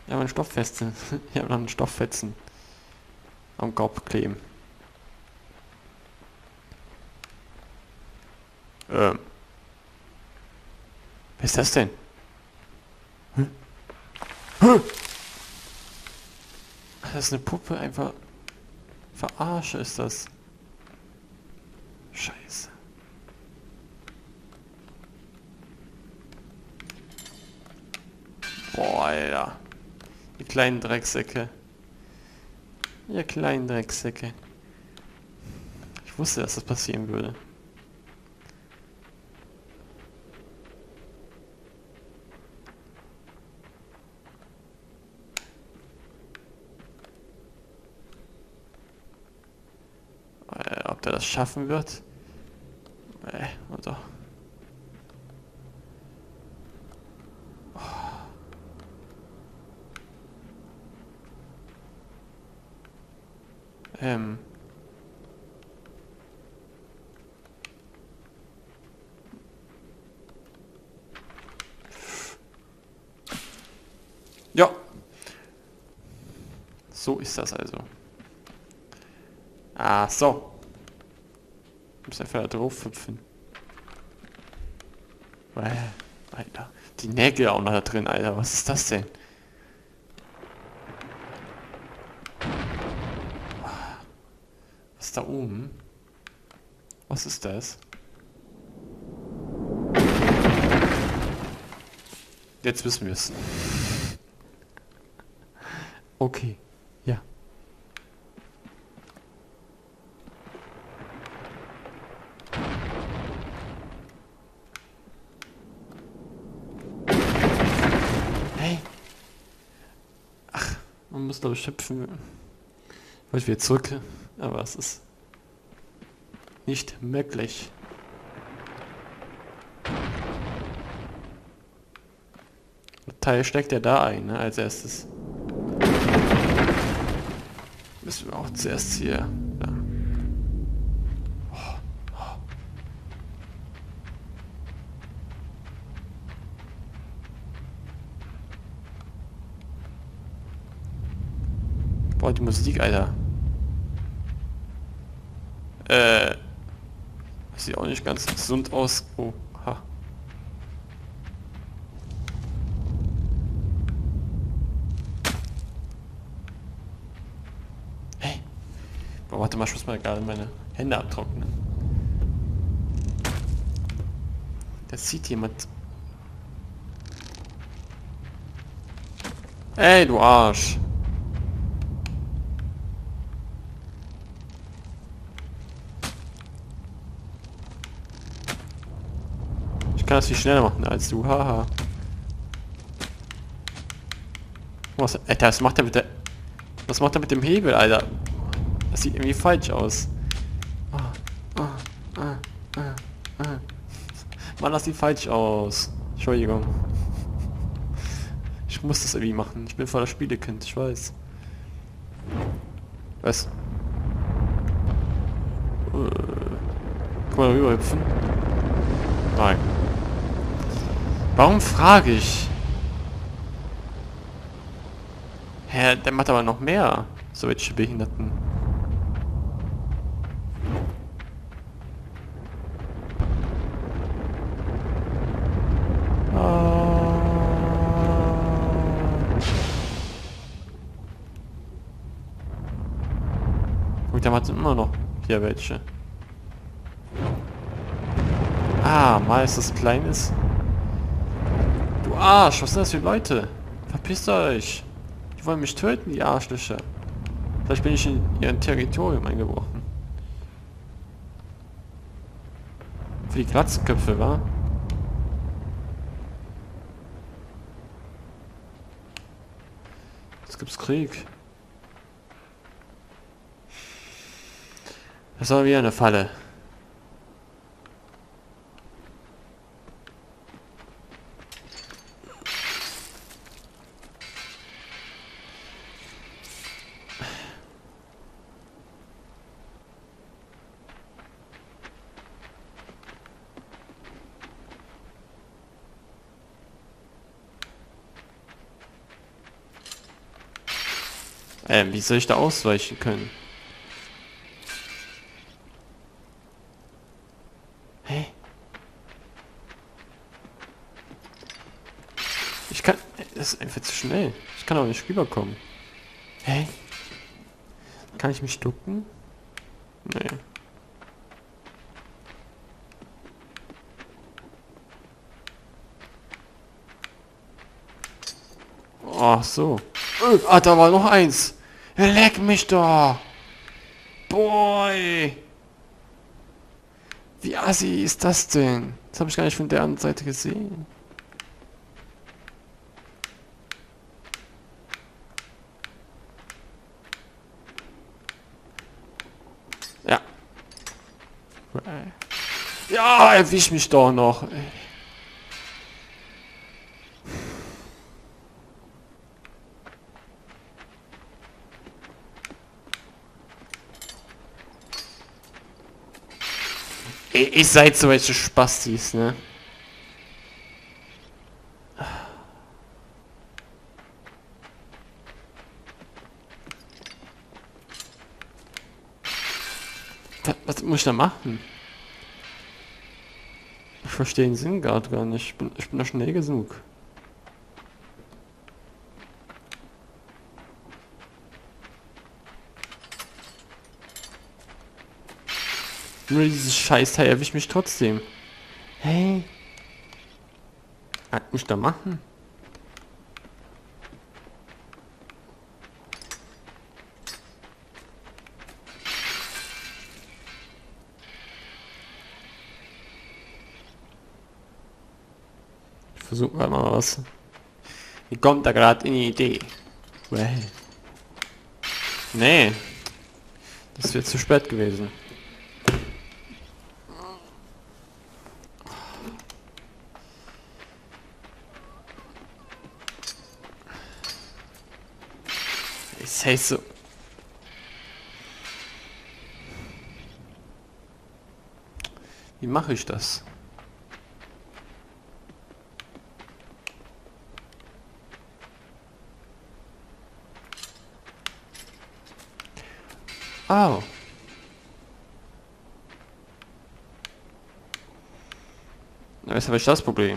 Ja, mein Stofffetzen. Ich habe noch einen Stofffetzen am Kopf kleben. Ähm, wer ist das denn? Das ist eine Puppe, einfach verarsche ist das. Scheiße. Boah, Alter. Die kleinen Drecksäcke. Ihr kleinen Drecksäcke. Ich wusste, dass das passieren würde. Ob der das schaffen wird? Oder? Ähm. Ja, so ist das also. Ah, so. Ich muss einfach da drauf hüpfen. Alter. Die Nägel auch noch da drin, Alter. Was ist das denn? Was ist da oben? Was ist das? Jetzt wissen wir es. Okay. Ja. Hey. Man muss glaube ich hüpfen. Ich wollte wieder zurück. Aber es ist nicht möglich. Der Teil steckt ja da ein, ne, als erstes. Müssen wir auch zuerst hier. Da. Boah, die Musik, Alter. Das sieht auch nicht ganz gesund aus. Oh, ha. Hey. Boah, warte mal, ich muss mal gerade meine Hände abtrocknen. Das sieht jemand. Ey, du Arsch. Ich kann das viel schneller machen als du, haha. Was, Alter, was macht er mit der... Was macht er mit dem Hebel, Alter? Das sieht irgendwie falsch aus. Mann, das sieht falsch aus. Entschuldigung. Ich muss das irgendwie machen. Ich bin voll das Spielekind, ich weiß. Was? Guck mal rüber hüpfen. Nein. Warum frage ich? Hä, der macht aber noch mehr. So welche Behinderten. Gut, der macht immer noch hier welche. Ah, mal ist das klein ist. Du Arsch, was sind das für Leute? Verpisst euch. Die wollen mich töten, die Arschlöcher. Vielleicht bin ich in ihren Territorium eingebrochen. Für die Glatzköpfe, wa? Jetzt gibt's Krieg. Das war wieder eine Falle. Wie soll ich da ausweichen können? Hä? Ich kann... Das ist einfach zu schnell. Ich kann auch nicht rüberkommen. Hä? Kann ich mich ducken? Nee. Oh, so. Ah, da war noch eins. Leck mich doch. Boy. Wie assi ist das denn? Das habe ich gar nicht von der anderen Seite gesehen. Ja. Ja, erwisch mich doch noch. Ihr seid so welche Spastis, ne? Was muss ich da machen? Ich verstehe den Sinn gerade gar nicht. Ich bin da schnell genug. Nur dieses Scheißteil erwischt mich trotzdem. Hey. Was muss ich da machen? Ich versuche mal was. Wie kommt da gerade in die Idee? Well. Nee. Das wird zu spät gewesen. Ich heißt so. Wie mache ich das? Oh. Na, jetzt habe ich das Problem.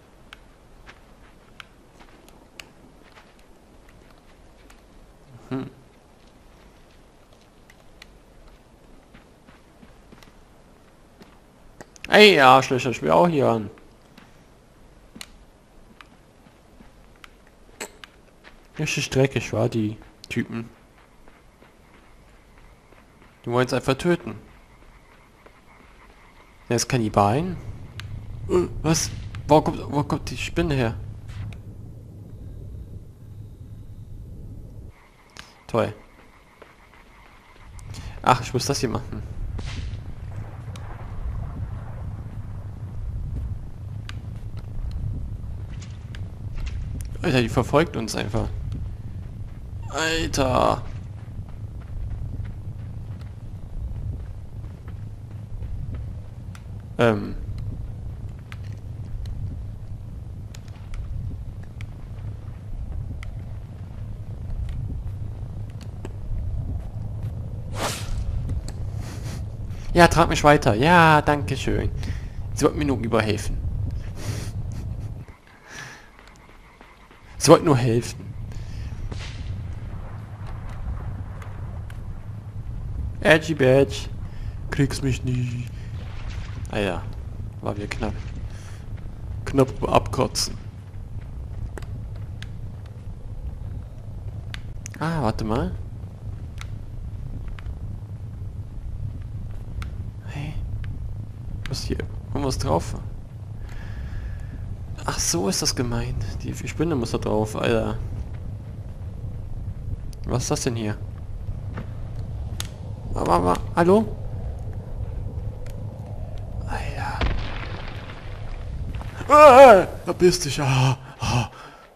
Ey, Arschlöcher, ich will auch hier an. Richtig dreckig war die Typen. Die wollen es einfach töten. Der ist Kannibalen. Was? Wo kommt die Spinne her? Toll. Ach, ich muss das hier machen. Alter, die verfolgt uns einfach. Alter. Ja, trag mich weiter. Ja, danke schön. Sie wollten mir nur überhelfen. Sie wollten nur helfen. Edgy Badge. Kriegst mich nie. Ah ja, war wieder knapp. Knapp abkotzen. Ah, warte mal. Hey. Was hier? Irgendwas drauf? Ach, so ist das gemeint. Die Spinne muss da drauf, Alter. Was ist das denn hier? Aber, hallo? Alter. Ah, verpiss dich, ah, ah.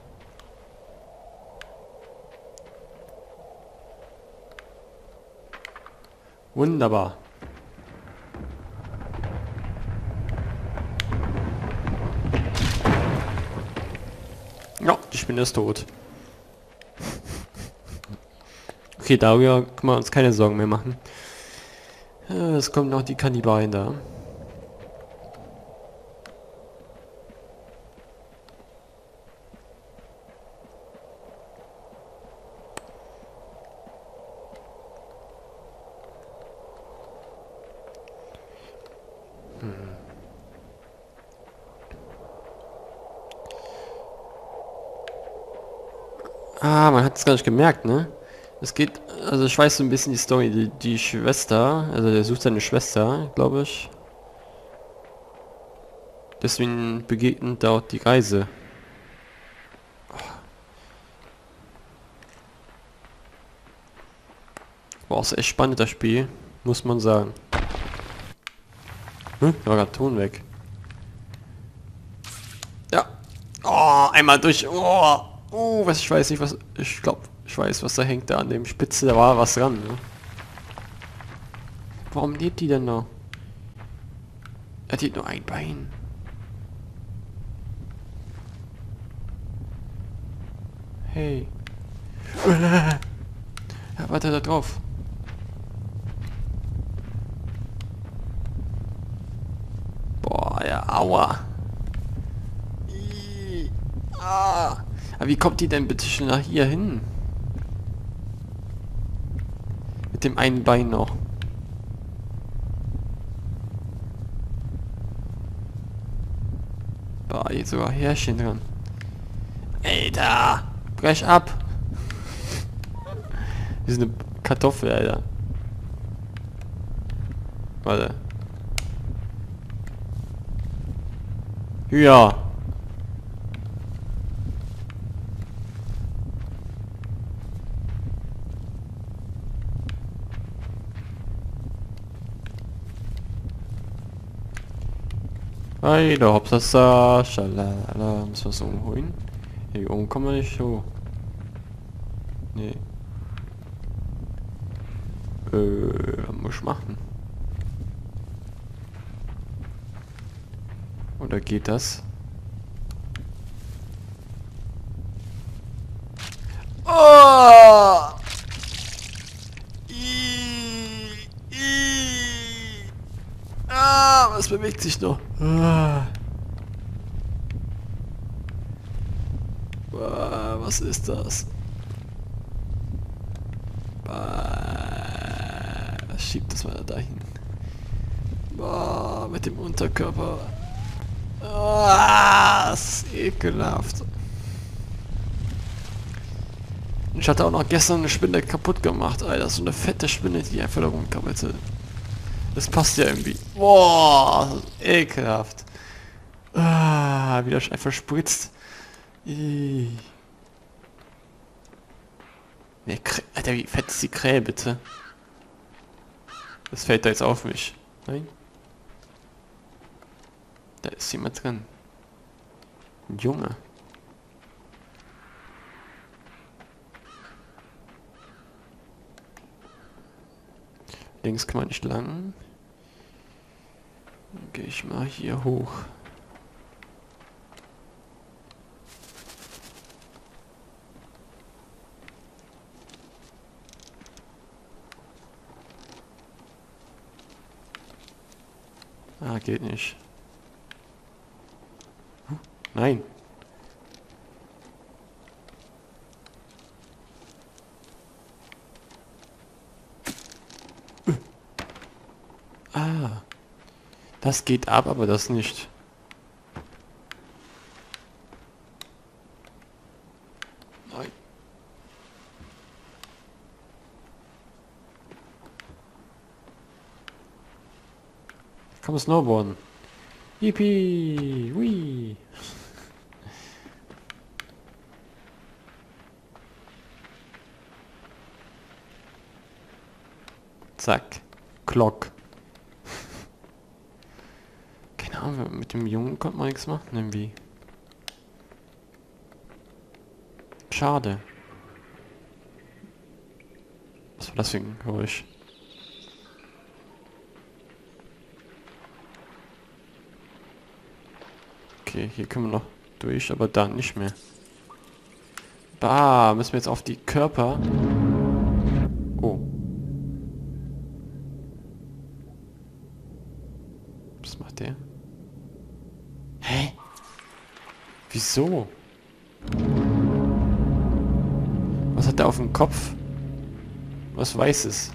Wunderbar. Ja, die Spinne ist tot. Okay, darüber können wir uns keine Sorgen mehr machen. Es kommen noch die Kannibalen da. Ah, man hat es gar nicht gemerkt, ne? Es geht, also ich weiß so ein bisschen die Story, die Schwester, also der sucht seine Schwester, glaube ich. Deswegen begegnet dort die Reise. War auch echt spannend, das Spiel, muss man sagen. Da war gerade Ton weg. Ja. Oh, einmal durch. Oh, was ich weiß nicht, was. Ich glaube, ich weiß, was da hängt da an dem Spitze. Da war was dran. Ne? Warum lebt die denn noch? Er hat nur ein Bein. Hey. Ja, warte da drauf. Boah, ja, aua. Aber wie kommt die denn bitte schon nach hier hin? Mit dem einen Bein noch. Boah, hier sogar Härchen dran. Alter! Brech ab! Wie so eine Kartoffel, Alter. Warte. Ja. Hey, da hopsasa, schalala, müssen wir es umholen? Hier oben kommen wir nicht hoch. Nee. Was muss ich machen? Oder geht das? Oh! Was bewegt sich noch? Was ist das? Schiebt das mal dahin. Mit dem Unterkörper. Das ist ekelhaft. Ich hatte auch noch gestern eine Spinne kaputt gemacht, Alter. So eine fette Spinne, die einfach da rumkabbelte. Das passt ja irgendwie. Boah, das ist ekelhaft. Wie das einfach spritzt. Nee, Alter, wie fett ist die Krähe, bitte? Das fällt da jetzt auf mich. Nein? Da ist jemand drin. Ein Junge. Links kann man nicht lang. Dann gehe ich mal hier hoch. Geht nicht. Nein. Das geht ab, aber das nicht. Nein. Komm, Snowboarden. Yippie! Whee! Zack. Glock. Keine Ahnung, mit dem Jungen konnte man nichts machen irgendwie. Schade. Was war das für ein Geräusch? Okay, hier können wir noch durch, aber dann nicht mehr. Müssen wir jetzt auf die Körper. Der? Hä? Wieso? Was hat der auf dem Kopf? Was Weißes?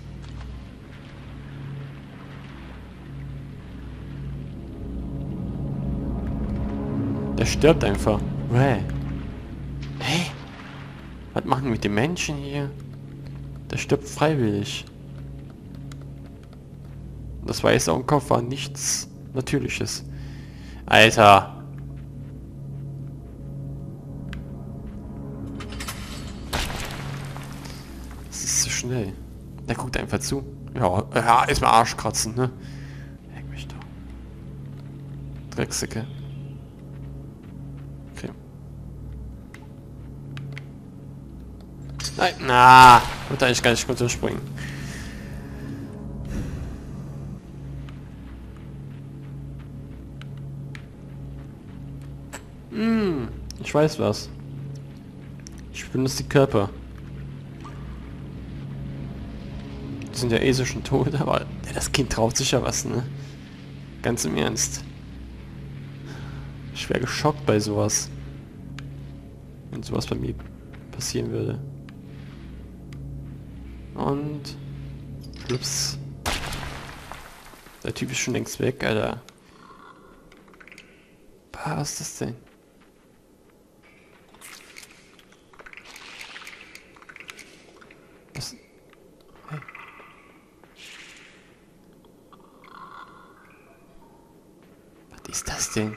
Der stirbt einfach. Hä? Was machen mit den Menschen hier? Der stirbt freiwillig. Das Weiße am Kopf war nichts Natürliches. Alter. Das ist zu schnell. Der guckt einfach zu. Ja, ja, ist mal Arschkratzen, ne? Leck mich doch. Drecksäcke. Okay. Nein, na, wird eigentlich gar nicht runterspringen. Ich weiß was. Ich benutze die Körper. Die sind ja eh so schon tot, aber das Kind traut sich ja was, ne? Ganz im Ernst. Ich wäre geschockt bei sowas. Wenn sowas bei mir passieren würde. Und... Ups. Der Typ ist schon längst weg, Alter. Was ist das denn? Was? Hey. Was ist das denn?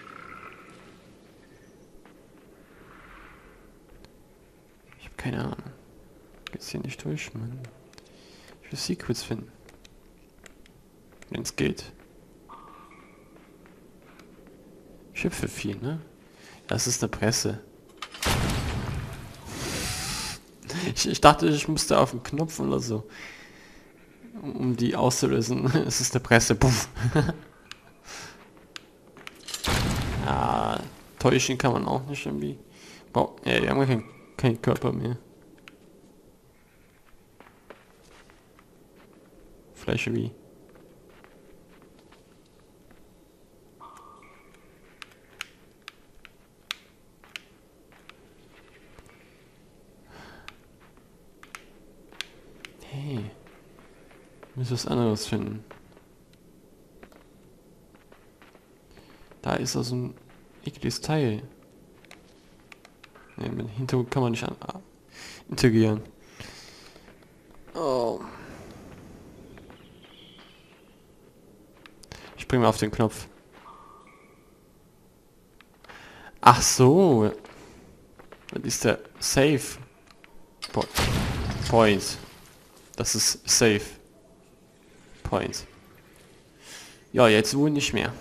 Ich habe keine Ahnung. Geht's hier nicht durch, Mann. Ich will Secrets finden. Wenn es geht. Ich hüpfe viel, ne? Das ist eine Presse. Ich dachte, ich musste auf den Knopf oder so. Um die auszulösen. Es ist eine Presse. Puff. Ja, täuschen kann man auch nicht irgendwie. Wow, ja, wir haben ja keinen Körper mehr. Vielleicht wie. Hey. Ich muss was anderes finden. Da ist also ein ekliges Teil. Ne, mit dem Hintergrund kann man nicht interagieren. Oh. Ich bringe mal auf den Knopf. Ach so. Das ist der Save Point. Das ist Save Point. Ja, jetzt wohl nicht mehr.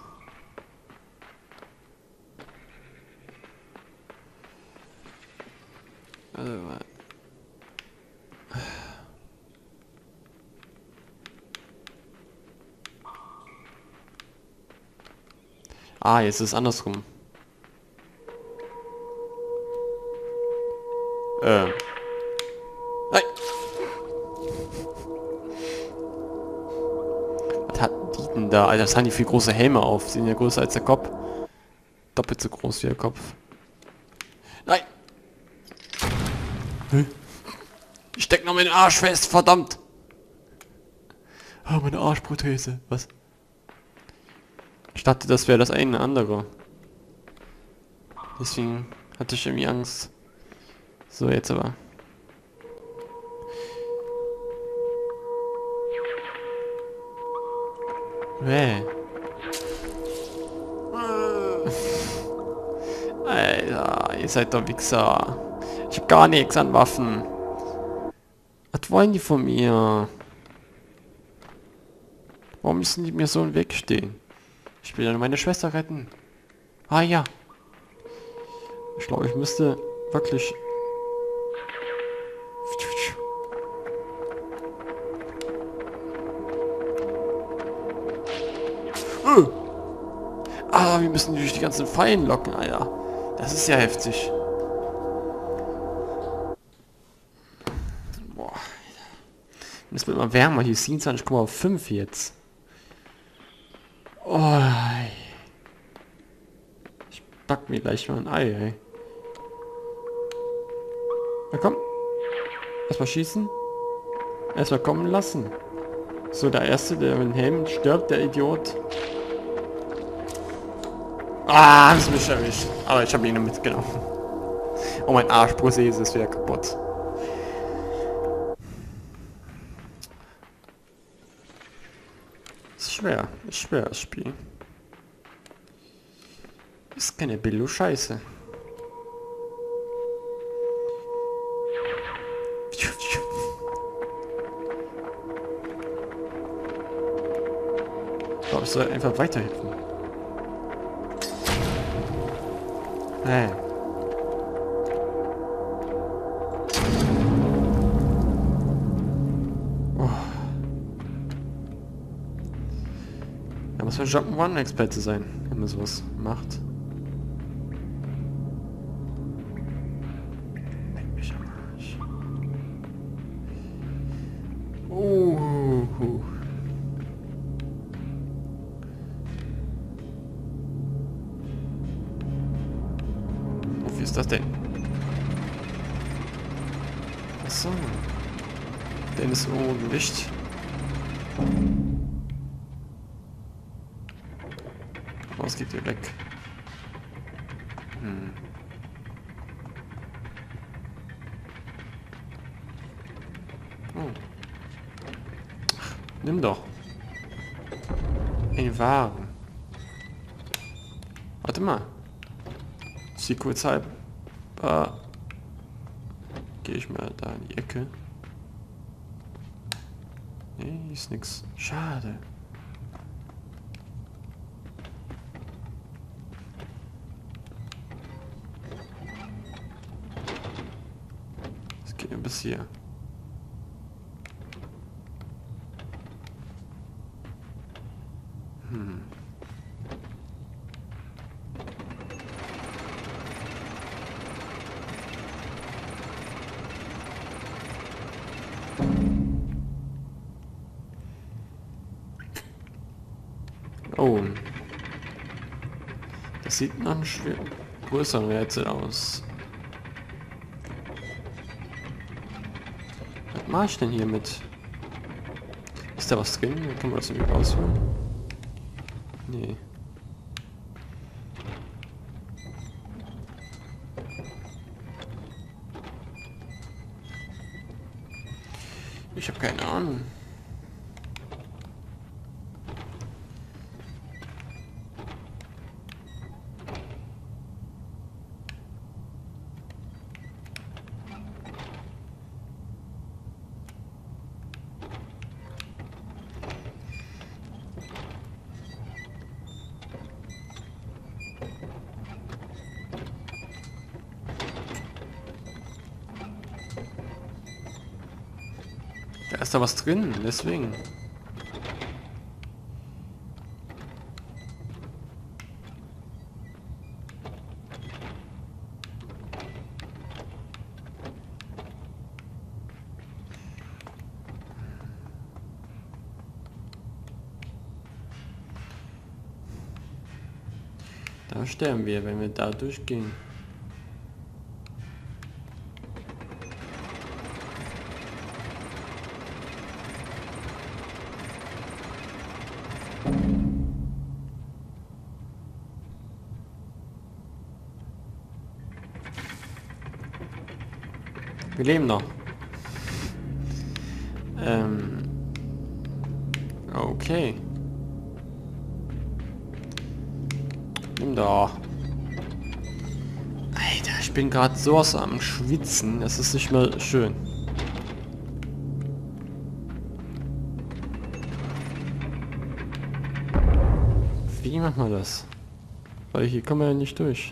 Ah, jetzt ist es andersrum. Nein. Was hatten die denn da? Alter, das haben die viel große Helme auf. Die sind ja größer als der Kopf. Doppelt so groß wie der Kopf. Nein! Ich steck noch meinen Arsch fest, verdammt! Ah, meine Arschprothese. Was? Ich dachte, das wäre das eine andere. Deswegen hatte ich irgendwie Angst. So, jetzt aber. Alter, ihr seid doch Wichser. Ich hab gar nichts an Waffen. Was wollen die von mir? Warum müssen die mir so im Weg stehen? Ich will ja meine Schwester retten. Ah ja. Ich glaube, ich müsste wirklich... Ah, wir müssen durch die ganzen Fallen locken, Alter. Das ist ja heftig. Boah. Es wird immer wärmer. Hier ist 27,5 jetzt. Oh. Oh, ich back mir gleich mal ein Ei, ey. Na komm. Erstmal schießen. Erstmal kommen lassen. So, der Erste, der mit dem Helm stirbt, der Idiot. Ah, haben sie mich erwischt. Aber ich habe ihn mitgenommen. Oh, mein Arschprothese ist wieder kaputt. Ist schwer das Spiel. Ist keine Billo-Scheiße. Ich glaube, ich soll einfach weiterhelfen. Hey. Oh. Da muss man Jump'n'Run-Experte sein, wenn man sowas macht. Leck mich am Arsch. Wofür ist das denn? Achso. Den ist oben Licht. Oh, es geht hier weg. Oh. Ach, nimm doch. Ein Wagen. Warte mal. Sie kurz halb. Gehe ich mal da in die Ecke. Nee, ist nix. Schade. Es geht nur bis hier. Oh. Das sieht nach einem größeren Rätsel aus. Was mache ich denn hier mit? Ist da was drin? Kann man das irgendwie rausholen? Nee. Ich habe keine Ahnung. Da ist da was drin, deswegen. Da sterben wir, wenn wir da durchgehen. Wir leben noch. Okay. Nimm doch. Alter, ich bin gerade sowas am Schwitzen. Das ist nicht mehr schön. Wie machen wir das? Weil hier kommen wir ja nicht durch.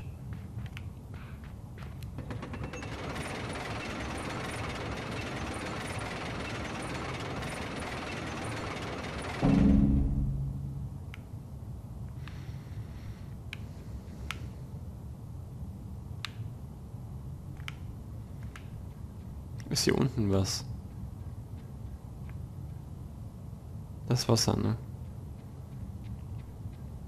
Ist hier unten was? Das Wasser, ne?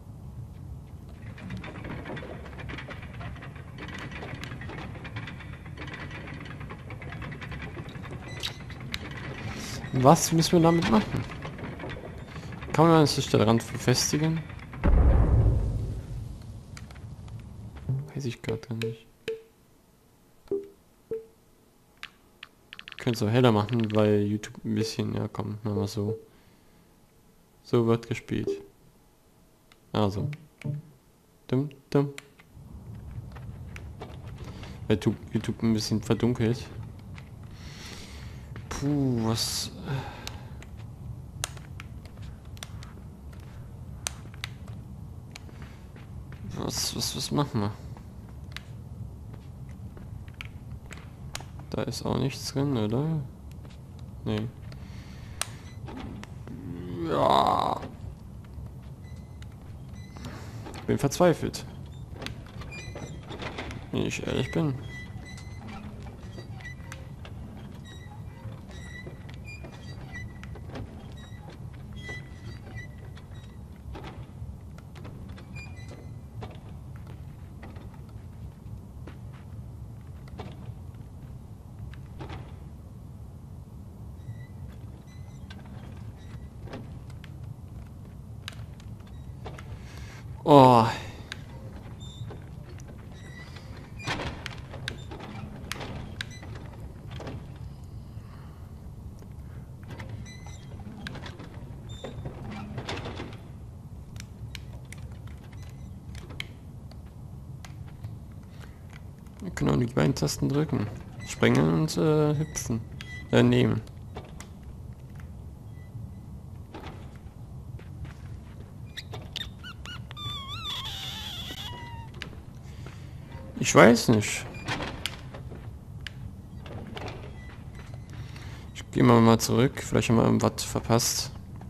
Was müssen wir damit machen? Kann man sich daran befestigen? Weiß ich gerade nicht. Könnte es auch heller machen, weil YouTube ein bisschen, ja komm, machen wir so. So wird gespielt. Also. Dumm, dumm. Weil YouTube ein bisschen verdunkelt. Puh, was... Was machen wir? Da ist auch nichts drin, oder? Nee. Ja. Ich bin verzweifelt. Wenn ich ehrlich bin. Oh. Wir können auch die beiden Tasten drücken. Springen und hüpfen. Nehmen. Ich weiß nicht. Ich gehe mal zurück. Vielleicht haben wir irgendwas verpasst.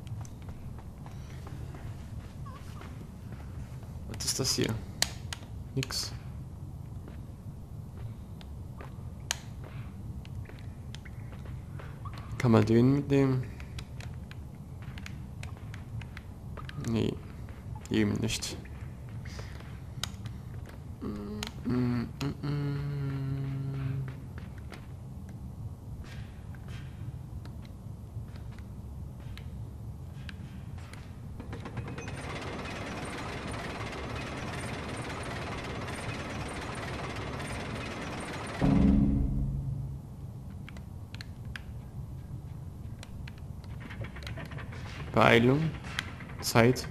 Was ist das hier? Nix. Kann man den mitnehmen? Nee. Eben nicht. Beeilung. Zeit.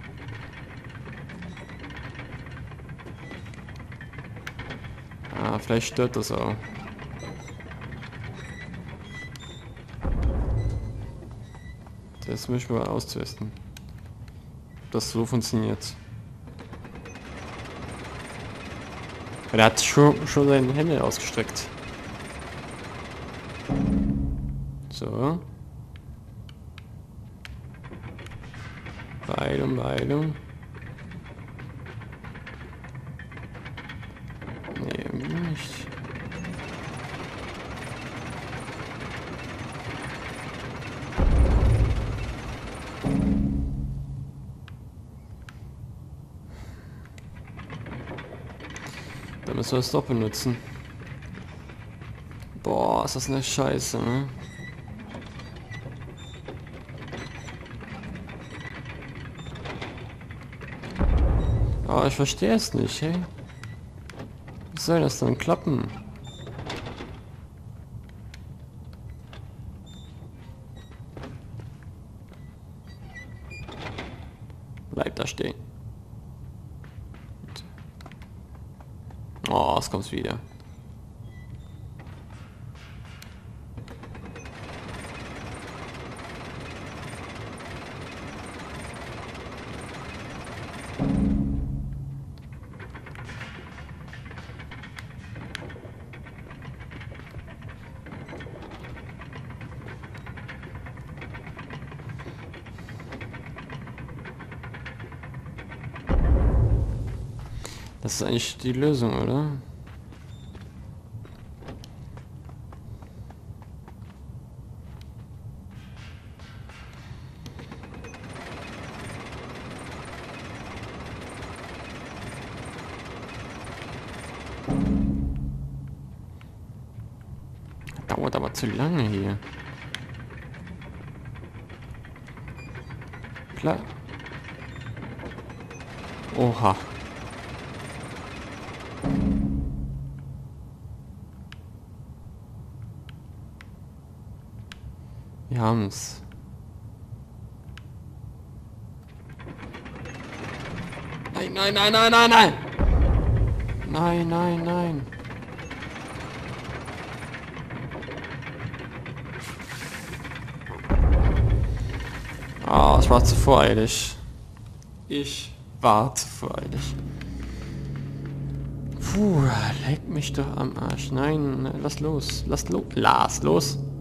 Ah, vielleicht stört das auch. Das müssen wir austesten. Ob das so funktioniert. Er hat schon seine Hände ausgestreckt. So. Beeilung, Beeilung. Nee, irgendwie nicht. Dann müssen wir es doch benutzen. Boah, ist das eine Scheiße, ne? Aber ich verstehe es nicht, hey. Wie soll das dann klappen? Bleib da stehen. Oh, es kommt wieder. Das ist eigentlich die Lösung, oder? Dauert aber zu lange hier. klar. Oha. Wir haben's. Nein, nein, nein, nein, nein, nein! Nein, nein, nein. Ah, ich war zu voreilig. Ich war zu voreilig. Puh, leck mich doch am Arsch. Nein, lass los. Lass los.